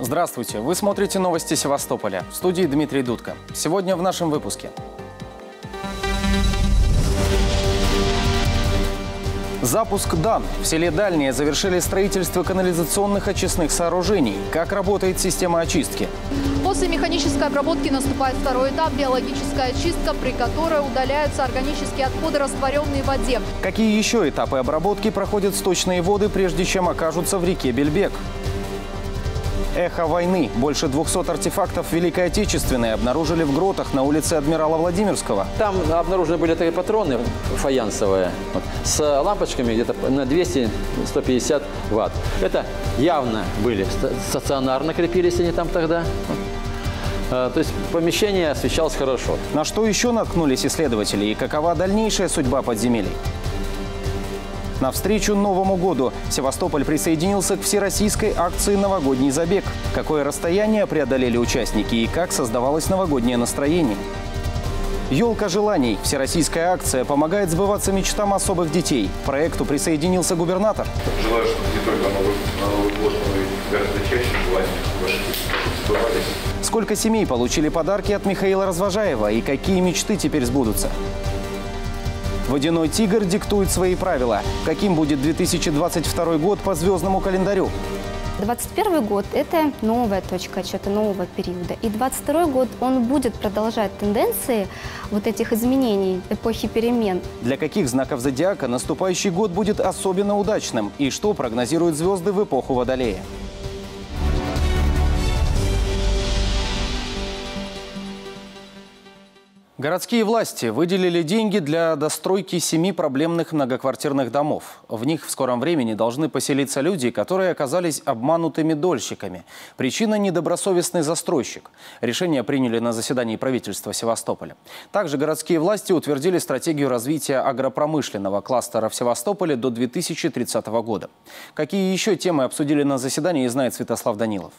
Здравствуйте! Вы смотрите новости Севастополя. В студии Дмитрий Дудко. Сегодня в нашем выпуске. Запуск ДАН. В селе Дальнее завершили строительство канализационных очистных сооружений. Как работает система очистки? После механической обработки наступает второй этап – биологическая очистка, при которой удаляются органические отходы, растворенные в воде. Какие еще этапы обработки проходят сточные воды, прежде чем окажутся в реке Бельбек? Эхо войны. Больше 200 артефактов Великой Отечественной обнаружили в гротах на улице Адмирала Владимирского. Там обнаружены были такие патроны фаянсовые с лампочками где-то на 200-150 ватт. Это явно были стационарно крепились они там тогда. То есть помещение освещалось хорошо. На что еще наткнулись исследователи и какова дальнейшая судьба подземелий? Навстречу Новому году Севастополь присоединился к всероссийской акции «Новогодний забег». Какое расстояние преодолели участники и как создавалось новогоднее настроение? «Елка желаний» – всероссийская акция помогает сбываться мечтам особых детей. К проекту присоединился губернатор. Желаю, чтобы не только на Новый год, но и гораздо чаще желания ваши сбывались. Сколько семей получили подарки от Михаила Развожаева и какие мечты теперь сбудутся? Водяной тигр диктует свои правила. Каким будет 2022 год по звездному календарю? 2021 год – это новая точка отсчета, нового периода. И 2022 год, он будет продолжать тенденции вот этих изменений, эпохи перемен. Для каких знаков зодиака наступающий год будет особенно удачным? И что прогнозируют звезды в эпоху Водолея? Городские власти выделили деньги для достройки 7 проблемных многоквартирных домов. В них в скором времени должны поселиться люди, которые оказались обманутыми дольщиками. Причина – недобросовестный застройщик. Решение приняли на заседании правительства Севастополя. Также городские власти утвердили стратегию развития агропромышленного кластера в Севастополе до 2030 года. Какие еще темы обсудили на заседании, знает Святослав Данилов.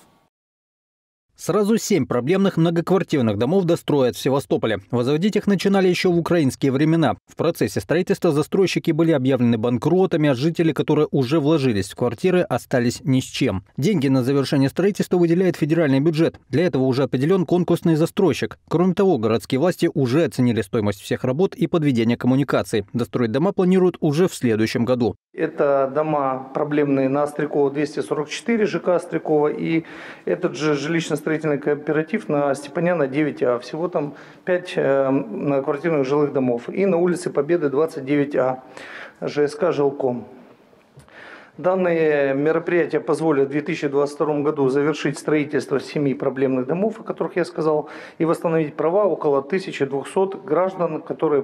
Сразу 7 проблемных многоквартирных домов достроят в Севастополе. Возводить их начинали еще в украинские времена. В процессе строительства застройщики были объявлены банкротами, а жители, которые уже вложились в квартиры, остались ни с чем. Деньги на завершение строительства выделяет федеральный бюджет. Для этого уже определен конкурсный застройщик. Кроме того, городские власти уже оценили стоимость всех работ и подведения коммуникаций. Достроить дома планируют уже в следующем году. Это дома проблемные на Острякова 244, ЖК Острякова, и этот же жилищно-строительный кооператив на Степаняна 9А. Всего там 5 многоквартирных жилых домов. И на улице Победы 29А, ЖСК «Жилком». Данные мероприятия позволят в 2022 году завершить строительство 7 проблемных домов, о которых я сказал, и восстановить права около 1200 граждан, которые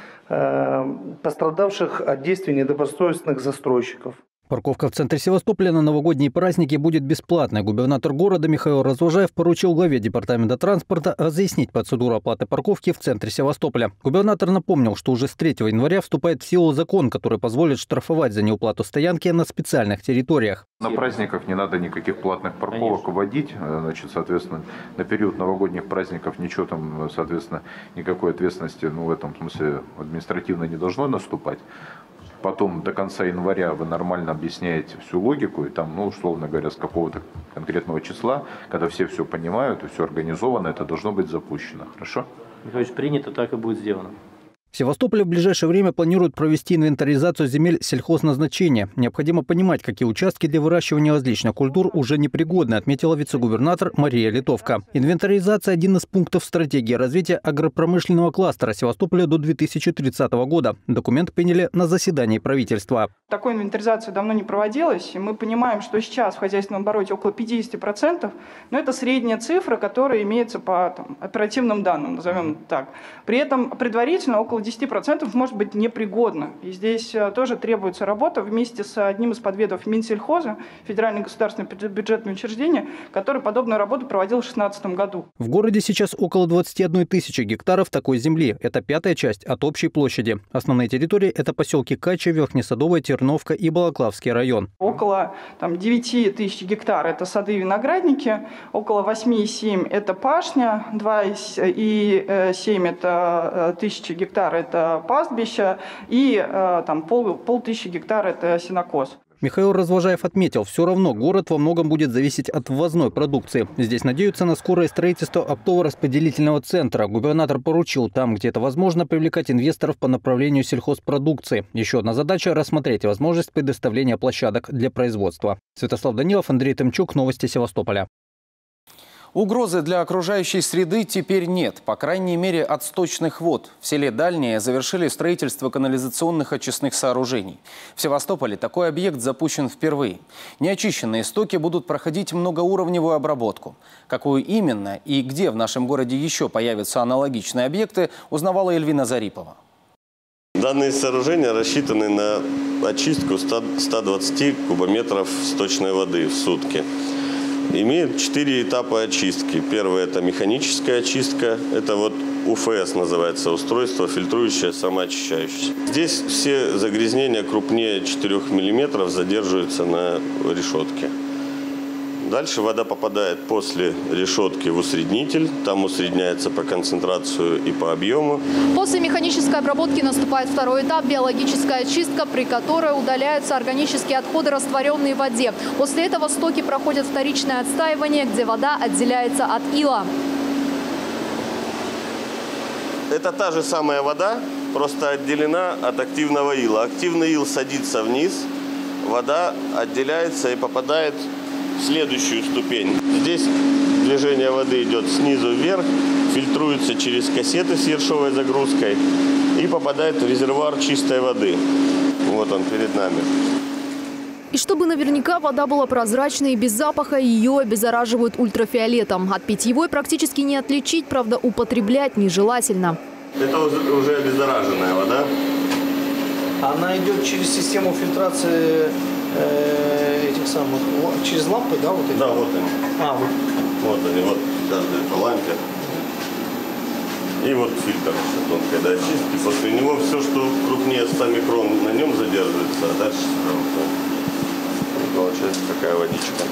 пострадавших от действий недобросовестных застройщиков. Парковка в центре Севастополя на новогодние праздники будет бесплатной. Губернатор города Михаил Развожаев поручил главе департамента транспорта разъяснить процедуру оплаты парковки в центре Севастополя. Губернатор напомнил, что уже с 3 января вступает в силу закон, который позволит штрафовать за неуплату стоянки на специальных территориях. На праздниках не надо никаких платных парковок вводить. Значит, соответственно, на период новогодних праздников ничего там, соответственно, никакой ответственности, в этом смысле административно не должно наступать. Потом до конца января вы нормально объясняете всю логику, и там, условно говоря, с какого-то конкретного числа, когда все понимают и все организовано, это должно быть запущено. Хорошо? Михайлович, принято, так и будет сделано. В Севастополе в ближайшее время планируют провести инвентаризацию земель сельхозназначения. Необходимо понимать, какие участки для выращивания различных культур уже непригодны, отметила вице-губернатор Мария Литовка. Инвентаризация – один из пунктов стратегии развития агропромышленного кластера Севастополя до 2030 года. Документ приняли на заседании правительства. Такой инвентаризация давно не проводилась, и мы понимаем, что сейчас в хозяйственном обороте около 50%, но это средняя цифра, которая имеется по оперативным данным, назовем так. При этом предварительно около 10% может быть непригодно. И здесь тоже требуется работа вместе с одним из подведов Минсельхоза, Федеральное государственное бюджетное учреждение, которое подобную работу проводило в 2016 году. В городе сейчас около 21 тысячи гектаров такой земли. Это 5-я часть от общей площади. Основные территории – это поселки Кача, Верхнесадовая, Терновка и Балаклавский район. Около 9 тысяч гектар – это сады и виноградники, около 8,7 – это пашня, 2,7 – это 1000 гектар – это пастбища, и полтысячи гектар – это сенокос. Михаил Развожаев отметил, все равно город во многом будет зависеть от ввозной продукции. Здесь надеются на скорое строительство оптово-распределительного центра. Губернатор поручил там, где это возможно, привлекать инвесторов по направлению сельхозпродукции. Еще одна задача – рассмотреть возможность предоставления площадок для производства. Святослав Данилов, Андрей Тымчук, новости Севастополя. Угрозы для окружающей среды теперь нет, по крайней мере от сточных вод. В селе Дальнее завершили строительство канализационных очистных сооружений. В Севастополе такой объект запущен впервые. Неочищенные стоки будут проходить многоуровневую обработку. Какую именно и где в нашем городе еще появятся аналогичные объекты, узнавала Эльвина Зарипова. Данные сооружения рассчитаны на очистку 120 кубометров сточной воды в сутки. Имеет 4 этапа очистки. Первый – это механическая очистка. Это вот УФС называется, устройство фильтрующее, самоочищающееся. Здесь все загрязнения крупнее 4 мм задерживаются на решетке. Дальше вода попадает после решетки в усреднитель. Там усредняется по концентрацию и по объему. После механической обработки наступает второй этап – биологическая очистка, при которой удаляются органические отходы, растворенные в воде. После этого стоки проходят вторичное отстаивание, где вода отделяется от ила. Это та же самая вода, просто отделена от активного ила. Активный ил садится вниз, вода отделяется и попадает в следующую ступень. Здесь движение воды идет снизу вверх, фильтруется через кассеты с ершовой загрузкой и попадает в резервуар чистой воды. Вот он перед нами. И чтобы наверняка вода была прозрачной и без запаха, ее обеззараживают ультрафиолетом. От питьевой практически не отличить, правда, употреблять нежелательно. Это уже обеззараженная вода. Она идет через систему фильтрации этих самых, через лампы, да? Вот эти? Да, вот они. Вот они, вот каждая по лампе. И вот фильтр тонкой до очистки. После него все, что крупнее 100 микрон, на нем задерживается, а дальше получается такая водичка.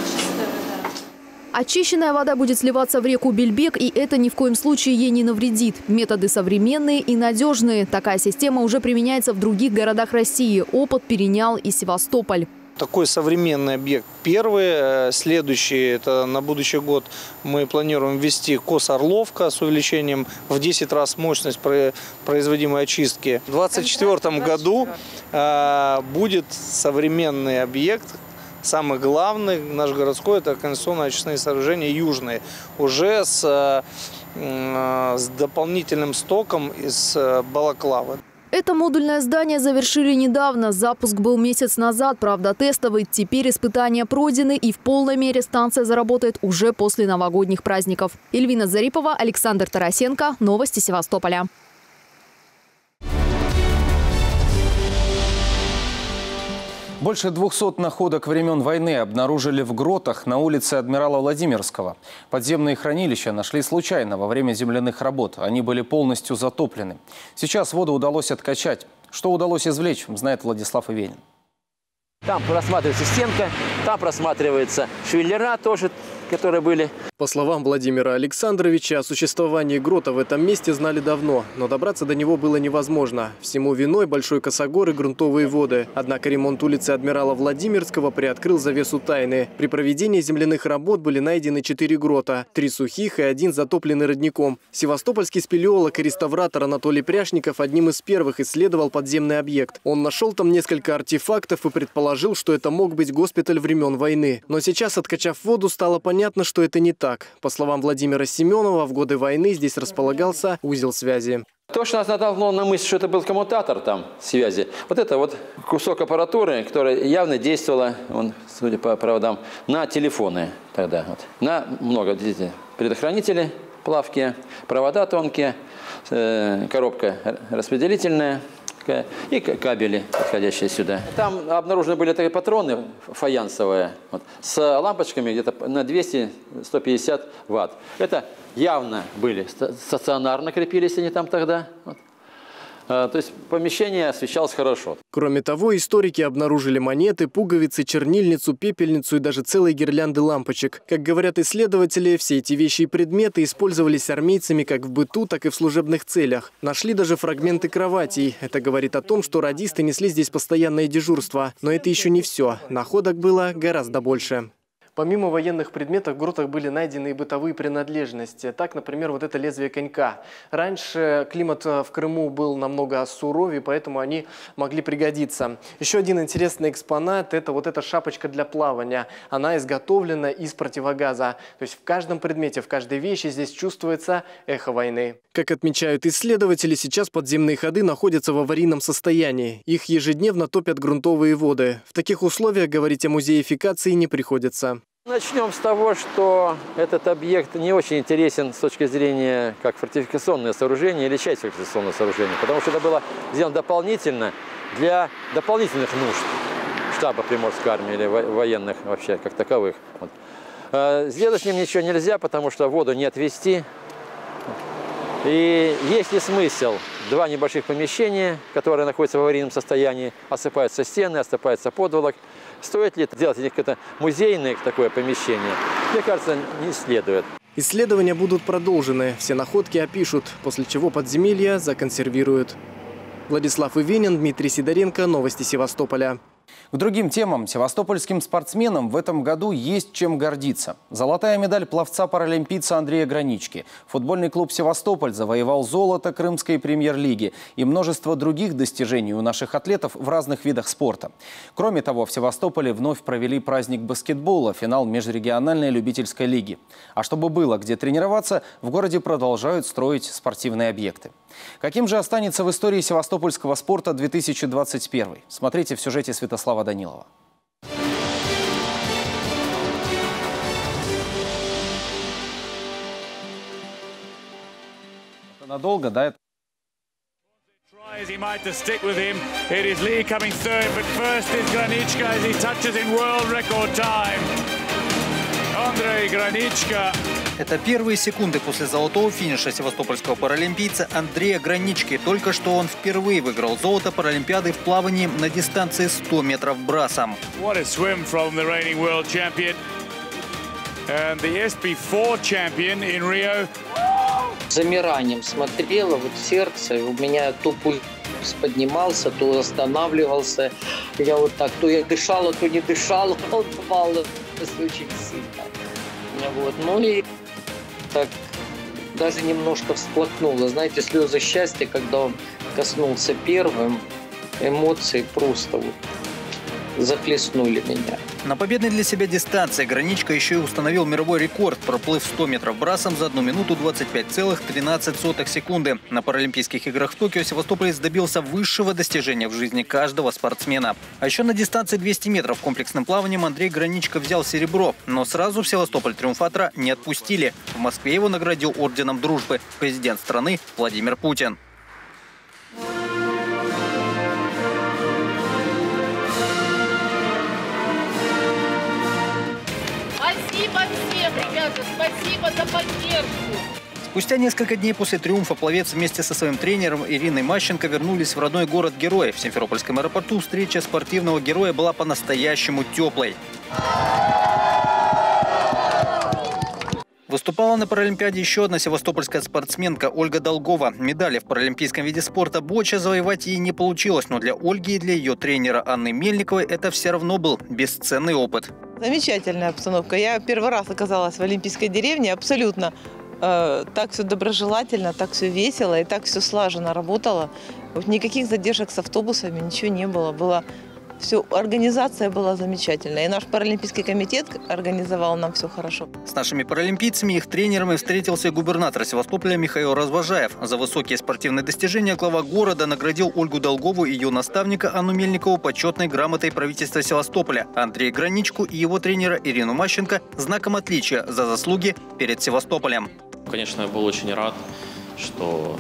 Очищенная вода будет сливаться в реку Бельбек, и это ни в коем случае ей не навредит. Методы современные и надежные. Такая система уже применяется в других городах России. Опыт перенял и Севастополь. Такой современный объект первый. Следующий, это на будущий год мы планируем ввести Кос-Орловка с увеличением в 10 раз мощность производимой очистки. В 2024 году будет современный объект. Самый главный наш городской – это канализационно-очистные сооружения южные. Уже с дополнительным стоком из Балаклавы. Это модульное здание завершили недавно. Запуск был месяц назад, правда тестовый. Теперь испытания пройдены, и в полной мере станция заработает уже после новогодних праздников. Эльвина Зарипова, Александр Тарасенко. Новости Севастополя. Больше 200 находок времен войны обнаружили в гротах на улице Адмирала Владимирского. Подземные хранилища нашли случайно во время земляных работ. Они были полностью затоплены. Сейчас воду удалось откачать. Что удалось извлечь, знает Владислав Ивенин. Там просматривается стенка, там просматриваются швеллера тоже, которые были. По словам Владимира Александровича, о существовании грота в этом месте знали давно, но добраться до него было невозможно. Всему виной большой косогор и грунтовые воды. Однако ремонт улицы Адмирала Владимирского приоткрыл завесу тайны. При проведении земляных работ были найдены 4 грота, 3 сухих и 1 затопленный родником. Севастопольский спелеолог и реставратор Анатолий Пряшников одним из первых исследовал подземный объект. Он нашел там несколько артефактов и предположил, что это мог быть госпиталь времен войны. Но сейчас, откачав воду, стало понятно, что это не так. По словам Владимира Семенова, в годы войны здесь располагался узел связи. То, что нас натолкнуло на мысль, что это был коммутатор там связи, вот это вот кусок аппаратуры, которая явно действовала, судя по проводам, на телефоны тогда. Вот. На много предохранителей плавкие, провода тонкие, коробка распределительная. И кабели, подходящие сюда. Там обнаружены были такие патроны фаянсовые, вот, с лампочками где-то на 200-150 ватт. Это явно были стационарно крепились они там тогда. Вот. То есть помещение освещалось хорошо. Кроме того, историки обнаружили монеты, пуговицы, чернильницу, пепельницу и даже целые гирлянды лампочек. Как говорят исследователи, все эти вещи и предметы использовались армейцами как в быту, так и в служебных целях. Нашли даже фрагменты кроватей. Это говорит о том, что радисты несли здесь постоянное дежурство. Но это еще не все. Находок было гораздо больше. Помимо военных предметов в гротах были найдены и бытовые принадлежности. Так, например, вот это лезвие конька. Раньше климат в Крыму был намного суровее, поэтому они могли пригодиться. Еще один интересный экспонат – это вот эта шапочка для плавания. Она изготовлена из противогаза. То есть в каждом предмете, в каждой вещи здесь чувствуется эхо войны. Как отмечают исследователи, сейчас подземные ходы находятся в аварийном состоянии. Их ежедневно топят грунтовые воды. В таких условиях говорить о музеификации не приходится. Начнем с того, что этот объект не очень интересен с точки зрения как фортификационное сооружение или часть фортификационного сооружения, потому что это было сделано дополнительно для дополнительных нужд штаба Приморской армии или военных вообще как таковых. Вот. Сделать с ним ничего нельзя, потому что воду не отвести. И есть ли смысл? Два небольших помещения, которые находятся в аварийном состоянии, осыпаются стены, осыпается подволок. Стоит ли делать из них какое-то музейное такое помещение? Мне кажется, не следует. Исследования будут продолжены. Все находки опишут, после чего подземелья законсервируют. Владислав Ивенин, Дмитрий Сидоренко. Новости Севастополя. К другим темам. Севастопольским спортсменам в этом году есть чем гордиться. Золотая медаль пловца-паралимпийца Андрея Гранички. Футбольный клуб «Севастополь» завоевал золото Крымской премьер-лиги и множество других достижений у наших атлетов в разных видах спорта. Кроме того, в Севастополе вновь провели праздник баскетбола, финал межрегиональной любительской лиги. А чтобы было где тренироваться, в городе продолжают строить спортивные объекты. Каким же останется в истории севастопольского спорта 2021? Смотрите в сюжете Святослава Данилова. Это надолго, да? He might just stick with him. It is Lee coming third, but first is Granička as he touches in world record time. Андрей Граничка. Это первые секунды после золотого финиша севастопольского паралимпийца Андрея Гранички. Только что он впервые выиграл золото Паралимпиады в плавании на дистанции 100 метров брасом. What a swim from the reigning world champion and the SB4 champion in Rio. Замиранием смотрела, вот сердце, у меня то пульс поднимался, то останавливался. Я вот так, то я дышала, то не дышала, волновалась очень сильно. Вот. Ну и так даже немножко всплакнула. Знаете, слезы счастья, когда он коснулся первым, эмоции просто вот захлестнули меня. На победной для себя дистанции Граничка еще и установил мировой рекорд, проплыв 100 метров брасом за 1 минуту 25,13 секунды. На Паралимпийских играх в Токио севастополец добился высшего достижения в жизни каждого спортсмена. А еще на дистанции 200 метров комплексным плаванием Андрей Граничка взял серебро. Но сразу в Севастополь триумфатора не отпустили. В Москве его наградил орденом дружбы президент страны Владимир Путин. Спасибо всем, ребята, спасибо за поддержку. Спустя несколько дней после триумфа пловец вместе со своим тренером Ириной Мащенко вернулись в родной город-герой. В Симферопольском аэропорту встреча спортивного героя была по-настоящему теплой. Выступала на Паралимпиаде еще одна севастопольская спортсменка Ольга Долгова. Медали в паралимпийском виде спорта боча завоевать ей не получилось, но для Ольги и для ее тренера Анны Мельниковой это все равно был бесценный опыт. Замечательная обстановка. Я первый раз оказалась в Олимпийской деревне. Абсолютно так все доброжелательно, так все весело и так все слаженно работало. Никаких задержек с автобусами, ничего не было. Все, организация была замечательная. И наш паралимпийский комитет организовал нам все хорошо. С нашими паралимпийцами и их тренерами встретился губернатор Севастополя Михаил Развожаев. За высокие спортивные достижения глава города наградил Ольгу Долгову и ее наставника Анну Мельникову почетной грамотой правительства Севастополя, Андрея Граничку и его тренера Ирину Мащенко знаком отличия за заслуги перед Севастополем. Конечно, я был очень рад, что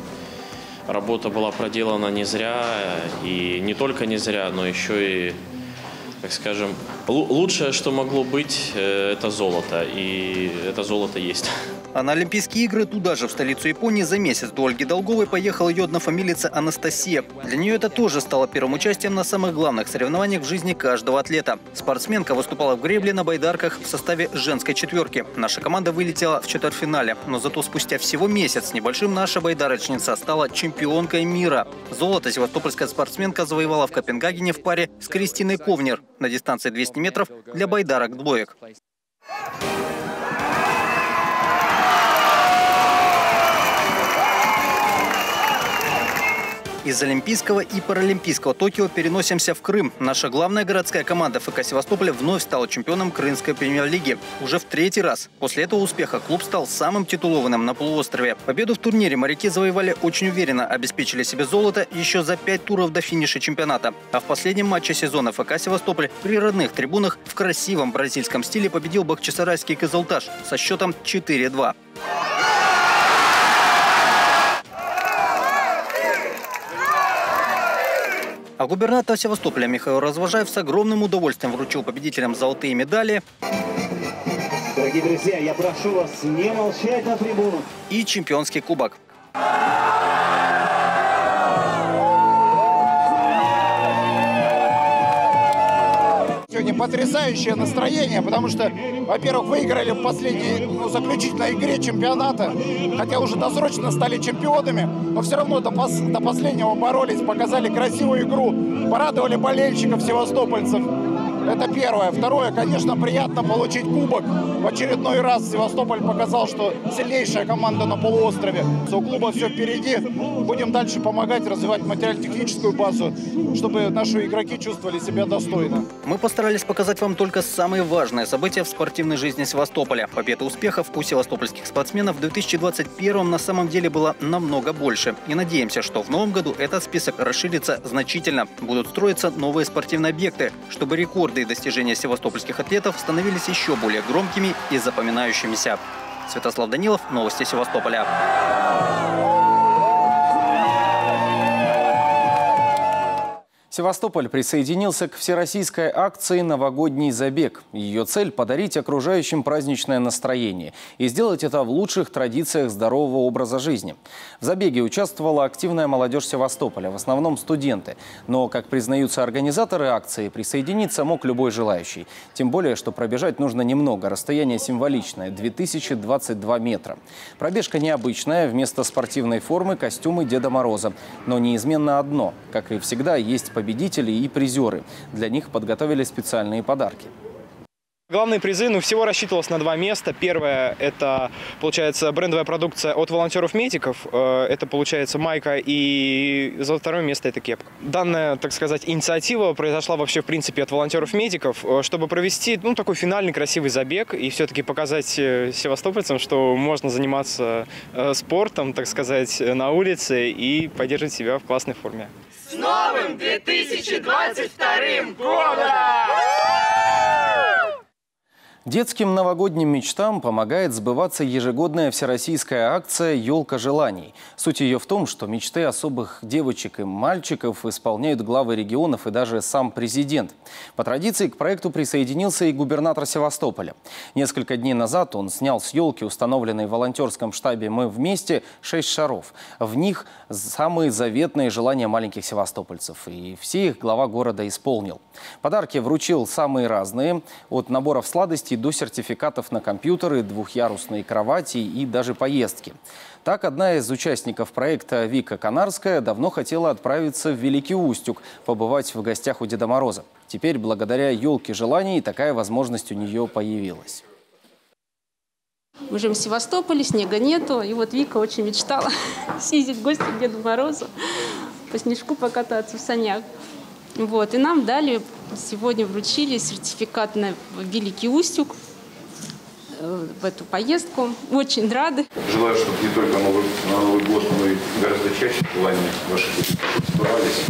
работа была проделана не зря, и не только не зря, но еще и так скажем, лучшее, что могло быть, это золото. И это золото есть. А на Олимпийские игры туда же, в столицу Японии, за месяц до Ольги Долговой поехала ее однофамилица Анастасия. Для нее это тоже стало первым участием на самых главных соревнованиях в жизни каждого атлета. Спортсменка выступала в гребле на байдарках в составе женской четверки. Наша команда вылетела в четвертьфинале. Но зато спустя всего месяц с небольшим наша байдарочница стала чемпионкой мира. Золото севастопольская спортсменка завоевала в Копенгагене в паре с Кристиной Ковнер на дистанции 200 метров для байдарок-двоек. Из Олимпийского и Паралимпийского Токио переносимся в Крым. Наша главная городская команда ФК Севастополя вновь стала чемпионом Крымской премьер-лиги. Уже в третий раз. После этого успеха клуб стал самым титулованным на полуострове. Победу в турнире моряки завоевали очень уверенно, обеспечили себе золото еще за 5 туров до финиша чемпионата. А в последнем матче сезона ФК Севастополь при родных трибунах в красивом бразильском стиле победил бахчисарайский Кызылташ со счетом 4-2. А губернатор Севастополя Михаил Развожаев с огромным удовольствием вручил победителям золотые медали. Дорогие друзья, я прошу вас не молчать на трибунах. И чемпионский кубок. Сегодня потрясающее настроение, потому что, во-первых, выиграли в последней заключительной игре чемпионата, хотя уже досрочно стали чемпионами, но все равно до последнего боролись, показали красивую игру, порадовали болельщиков севастопольцев. Это первое. Второе, конечно, приятно получить кубок. В очередной раз Севастополь показал, что сильнейшая команда на полуострове. У клуба все впереди. Будем дальше помогать, развивать материально-техническую базу, чтобы наши игроки чувствовали себя достойно. Мы постарались показать вам только самые важные события в спортивной жизни Севастополя. Побед и успехов у севастопольских спортсменов в 2021 на самом деле было намного больше. И надеемся, что в новом году этот список расширится значительно. Будут строиться новые спортивные объекты, чтобы рекорды и достижения севастопольских атлетов становились еще более громкими и запоминающимися. Святослав Данилов, новости Севастополя. Севастополь присоединился к всероссийской акции «Новогодний забег». Ее цель – подарить окружающим праздничное настроение и сделать это в лучших традициях здорового образа жизни. В забеге участвовала активная молодежь Севастополя, в основном студенты. Но, как признаются организаторы акции, присоединиться мог любой желающий. Тем более, что пробежать нужно немного, расстояние символичное – 2022 метра. Пробежка необычная, вместо спортивной формы – костюмы Деда Мороза. Но неизменно одно – как и всегда, есть победители и призеры. Для них подготовили специальные подарки. Главные призы, всего рассчитывалось на 2 места. Первое – это, получается, брендовая продукция от волонтеров-медиков. Это, получается, майка, и за второе место – это кепка. Данная, так сказать, инициатива произошла вообще, в принципе, от волонтеров-медиков, чтобы провести, такой финальный красивый забег и все-таки показать севастопольцам, что можно заниматься спортом, так сказать, на улице и поддерживать себя в классной форме. С новым 2022 годом! Детским новогодним мечтам помогает сбываться ежегодная всероссийская акция «Елка желаний». Суть ее в том, что мечты особых девочек и мальчиков исполняют главы регионов и даже сам президент. По традиции к проекту присоединился и губернатор Севастополя. Несколько дней назад он снял с елки, установленной в волонтерском штабе «Мы вместе», 6 шаров. В них самые заветные желания маленьких севастопольцев. И все их глава города исполнил. Подарки вручил самые разные, от наборов сладостей до сертификатов на компьютеры, двухъярусные кровати и даже поездки. Так, одна из участников проекта Вика Канарская давно хотела отправиться в Великий Устюг, побывать в гостях у Деда Мороза. Теперь, благодаря елке желаний, такая возможность у нее появилась. Мы живем в Севастополе, снега нету, и вот Вика очень мечтала съездить в гости к Деду Морозу, по снежку покататься в санях. И нам дали, сегодня вручили сертификат на Великий Устюг, в эту поездку. Очень рады. Желаю, чтобы не только на Новый год, но и гораздо чаще желания ваши сбывались.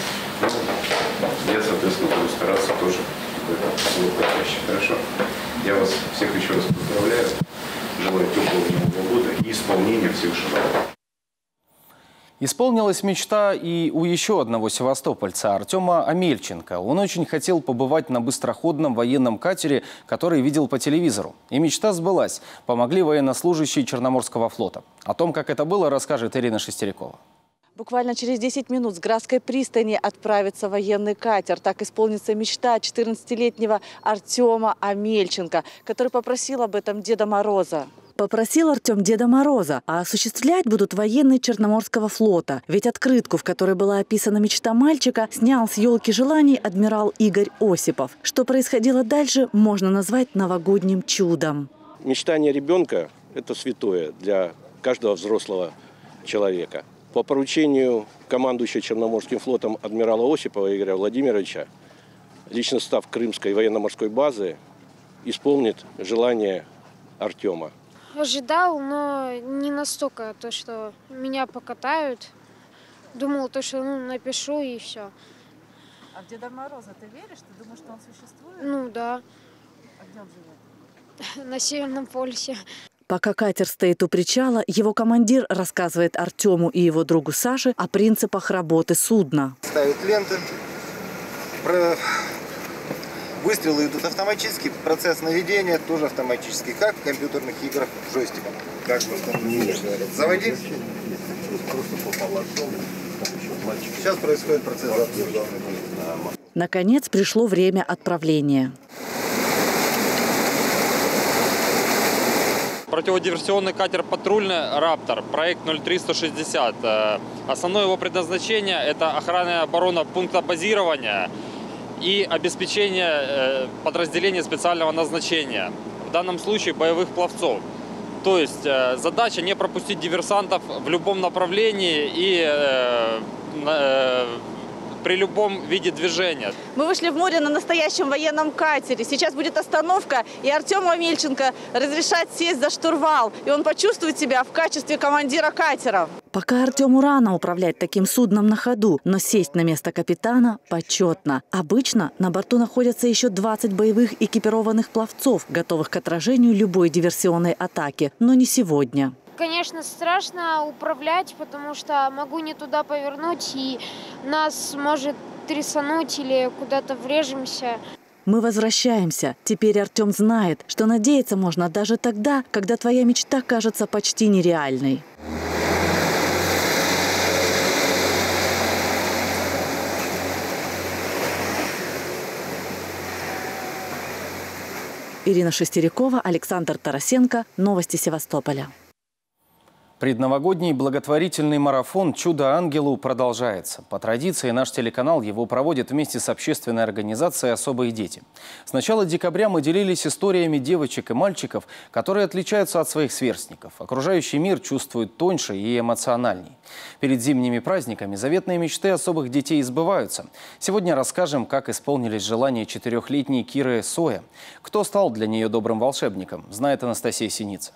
Я, соответственно, буду стараться тоже чаще. Хорошо? Я вас всех еще раз поздравляю. Желаю теплого Нового года и исполнения всех желаний. Исполнилась мечта и у еще одного севастопольца, Артема Амельченко. Он очень хотел побывать на быстроходном военном катере, который видел по телевизору. И мечта сбылась. Помогли военнослужащие Черноморского флота. О том, как это было, расскажет Ирина Шестерякова. Буквально через 10 минут с Градской пристани отправится военный катер. Так исполнится мечта 14-летнего Артема Амельченко, который попросил об этом Деда Мороза. Попросил Артем Деда Мороза, а осуществлять будут военные Черноморского флота. Ведь открытку, в которой была описана мечта мальчика, снял с елки желаний адмирал Игорь Осипов. Что происходило дальше, можно назвать новогодним чудом. Мечтание ребенка – это святое для каждого взрослого человека. По поручению командующего Черноморским флотом адмирала Осипова Игоря Владимировича, личный состав Крымской военно-морской базы исполнит желание Артема. Ожидал, но не настолько, то, что меня покатают. Думал, то, что напишу и все. А в Деда Мороза ты веришь? Ты думаешь, что он существует? Ну да. А где он живет? На Северном полюсе. Пока катер стоит у причала, его командир рассказывает Артему и его другу Саше о принципах работы судна. Ставят ленты, выстрелы идут автоматически, процесс наведения тоже автоматический, как в компьютерных играх джойстиком. Как в автомобиле говорят. Заводи. Сейчас происходит процесс запуска. Наконец пришло время отправления. Противодиверсионный катер патрульный «Раптор», проект 03160. Основное его предназначение – это охрана и оборона пункта базирования и обеспечение подразделений специального назначения, в данном случае боевых пловцов. То есть задача не пропустить диверсантов в любом направлении и при любом виде движения. Мы вышли в море на настоящем военном катере. Сейчас будет остановка, и Артему Амельченко разрешат сесть за штурвал. И он почувствует себя в качестве командира катера. Пока Артему рано управлять таким судном на ходу, но сесть на место капитана почетно. Обычно на борту находятся еще 20 боевых экипированных пловцов, готовых к отражению любой диверсионной атаки. Но не сегодня. Конечно, страшно управлять, потому что могу не туда повернуть, и нас может трясануть или куда-то врежемся. Мы возвращаемся. Теперь Артем знает, что надеяться можно даже тогда, когда твоя мечта кажется почти нереальной. Ирина Шестерякова, Александр Тарасенко. Новости Севастополя. Предновогодний благотворительный марафон «Чудо ангелу» продолжается. По традиции наш телеканал его проводит вместе с общественной организацией «Особые дети». С начала декабря мы делились историями девочек и мальчиков, которые отличаются от своих сверстников. Окружающий мир чувствует тоньше и эмоциональней. Перед зимними праздниками заветные мечты особых детей сбываются. Сегодня расскажем, как исполнились желания 4-летней Киры Соя. Кто стал для нее добрым волшебником, знает Анастасия Синица.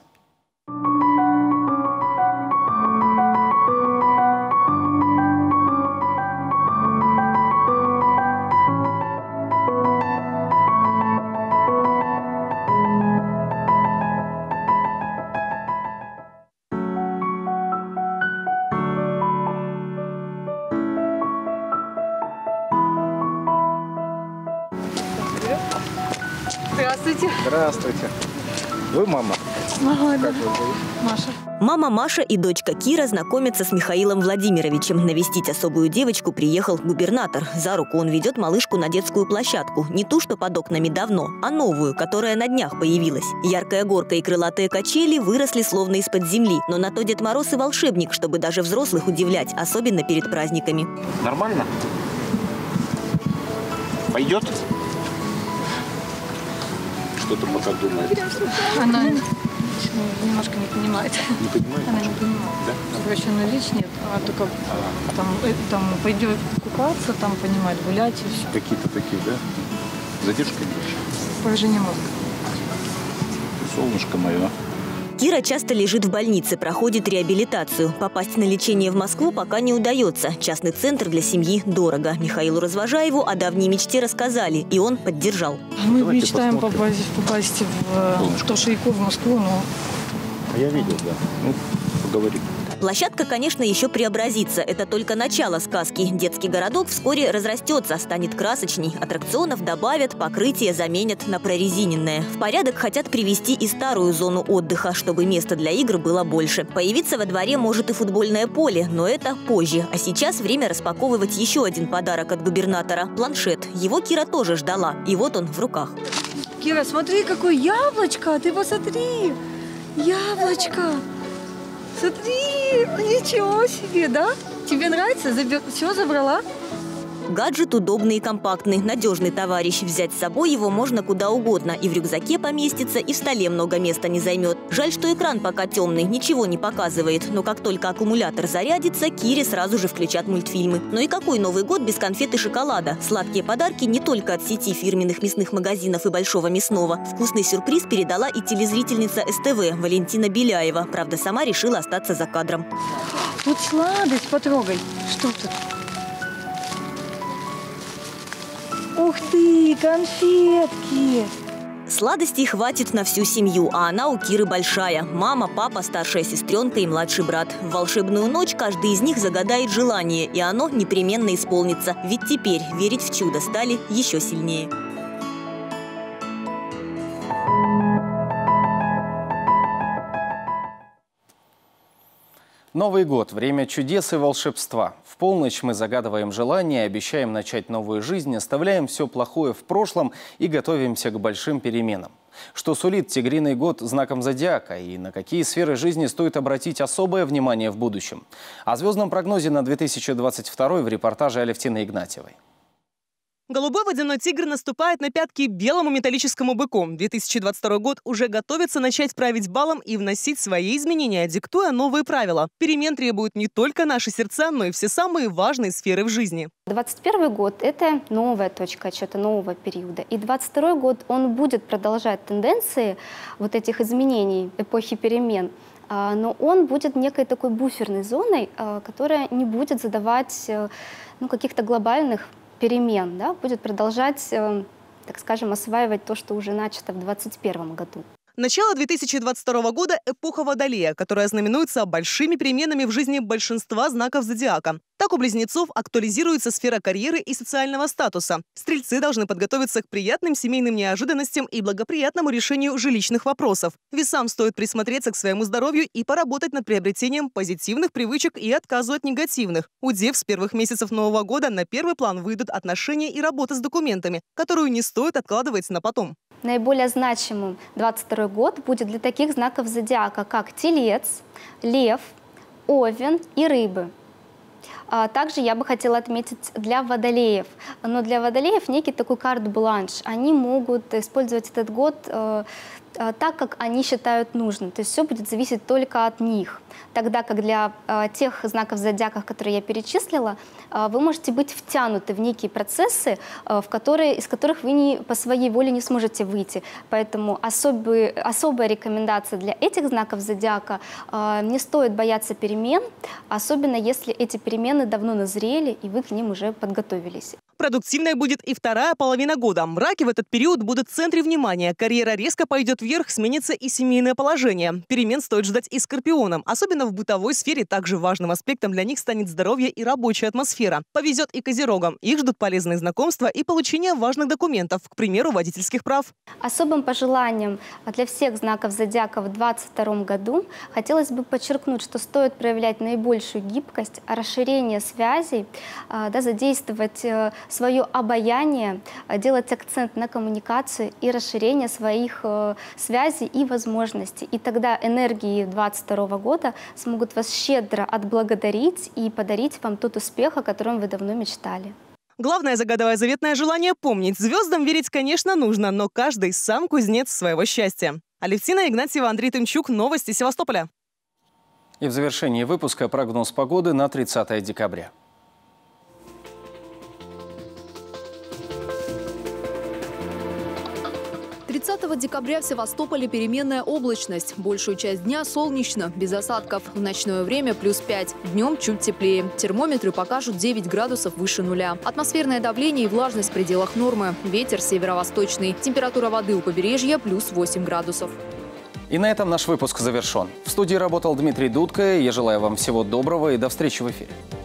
Здравствуйте. Здравствуйте. Вы мама? Ага, да. Как вы зовут? Маша. Мама Маша и дочка Кира знакомятся с Михаилом Владимировичем. Навестить особую девочку приехал губернатор. За руку он ведет малышку на детскую площадку. Не ту, что под окнами давно, а новую, которая на днях появилась. Яркая горка и крылатые качели выросли словно из-под земли. Но на то Дед Мороз и волшебник, чтобы даже взрослых удивлять, особенно перед праздниками. Нормально? Пойдет? Что-то пока думает. Она немножко не понимает. Не понимает? Она не понимает. Да? Обращенную речь нет, а только там пойдет купаться, там понимать, гулять и все. Какие-то такие, да? Задержка небольшая. Поражение мозга. Солнышко мое. Кира часто лежит в больнице, проходит реабилитацию. Попасть на лечение в Москву пока не удается. Частный центр для семьи дорого. Михаилу Развожаеву о давней мечте рассказали, и он поддержал. Мы мечтаем попасть в Тошейку, в Москву, но... Я видел, да. Ну, поговорим. Площадка, конечно, еще преобразится. Это только начало сказки. Детский городок вскоре разрастется, станет красочней. Аттракционов добавят, покрытие заменят на прорезиненное. В порядок хотят привести и старую зону отдыха, чтобы места для игр было больше. Появиться во дворе может и футбольное поле, но это позже. А сейчас время распаковывать еще один подарок от губернатора – планшет. Его Кира тоже ждала. И вот он в руках. Кира, смотри, какое яблочко! Ты посмотри! Яблочко! Смотри! Ничего себе, да? Тебе нравится? Все забрала? Гаджет удобный и компактный, надежный товарищ. Взять с собой его можно куда угодно. И в рюкзаке поместится, и в столе много места не займет. Жаль, что экран пока темный, ничего не показывает. Но как только аккумулятор зарядится, Кире сразу же включат мультфильмы. Ну и какой Новый год без конфет и шоколада? Сладкие подарки не только от сети фирменных мясных магазинов и Большого мясного. Вкусный сюрприз передала и телезрительница СТВ Валентина Беляева. Правда, сама решила остаться за кадром. Тут сладость, потрогай. Что тут? Ух ты, конфетки! Сладостей хватит на всю семью, а она у Киры большая. Мама, папа, старшая сестренка и младший брат. В волшебную ночь каждый из них загадает желание, и оно непременно исполнится. Ведь теперь верить в чудо стали еще сильнее. Новый год – время чудес и волшебства. В полночь мы загадываем желания, обещаем начать новую жизнь, оставляем все плохое в прошлом и готовимся к большим переменам. Что сулит тигриный год знаком зодиака и на какие сферы жизни стоит обратить особое внимание в будущем? О звездном прогнозе на 2022 в репортаже Алевтины Игнатьевой. Голубой водяной тигр наступает на пятки белому металлическому быку. 2022 год уже готовится начать править балом и вносить свои изменения, диктуя новые правила. Перемен требуют не только наши сердца, но и все самые важные сферы в жизни. 2021 год – это новая точка отсчета, нового периода. И 2022 год, он будет продолжать тенденции вот этих изменений, эпохи перемен. Но он будет некой такой буферной зоной, которая не будет задавать каких-то глобальных перемен, да, будет продолжать, так скажем, осваивать то, что уже начато в 2021 году. Начало 2022 года – эпоха Водолея, которая знаменуется большими переменами в жизни большинства знаков зодиака. Так у Близнецов актуализируется сфера карьеры и социального статуса. Стрельцы должны подготовиться к приятным семейным неожиданностям и благоприятному решению жилищных вопросов. Весам стоит присмотреться к своему здоровью и поработать над приобретением позитивных привычек и отказу от негативных. У Дев с первых месяцев Нового года на первый план выйдут отношения и работа с документами, которую не стоит откладывать на потом. Наиболее значимым 2022 год будет для таких знаков зодиака, как Телец, Лев, Овен и Рыбы. Также я бы хотела отметить для водолеев. Но для водолеев некий такой карт-бланш. Они могут использовать этот год так, как они считают нужным. То есть все будет зависеть только от них. Тогда как для тех знаков зодиака, которые я перечислила, вы можете быть втянуты в некие процессы, из которых вы по своей воле не сможете выйти. Поэтому особая рекомендация для этих знаков зодиака: не стоит бояться перемен, особенно если эти перемены давно назрели и вы к ним уже подготовились. Продуктивной будет и вторая половина года. Раки в этот период будут в центре внимания. Карьера резко пойдет вверх, сменится и семейное положение. Перемен стоит ждать и скорпионам. Особенно в бытовой сфере также важным аспектом для них станет здоровье и рабочая атмосфера. Повезет и козерогам. Их ждут полезные знакомства и получение важных документов, к примеру, водительских прав. Особым пожеланием для всех знаков зодиака в 2022 году хотелось бы подчеркнуть, что стоит проявлять наибольшую гибкость, расширение связей, задействовать свое обаяние, делать акцент на коммуникацию и расширение своих связей и возможностей. И тогда энергии 2022 года смогут вас щедро отблагодарить и подарить вам тот успех, о котором вы давно мечтали. Главное, загадывая заветное желание, помнить: звездам верить, конечно, нужно, но каждый сам кузнец своего счастья. Алевтина Игнатьева, Андрей Тымчук. Новости Севастополя. И в завершении выпуска прогноз погоды на 30 декабря. 30 декабря в Севастополе переменная облачность. Большую часть дня солнечно, без осадков. В ночное время +5. Днем чуть теплее. Термометры покажут 9 градусов выше нуля. Атмосферное давление и влажность в пределах нормы. Ветер северо-восточный. Температура воды у побережья +8 градусов. И на этом наш выпуск завершен. В студии работал Дмитрий Дудко. Я желаю вам всего доброго и до встречи в эфире.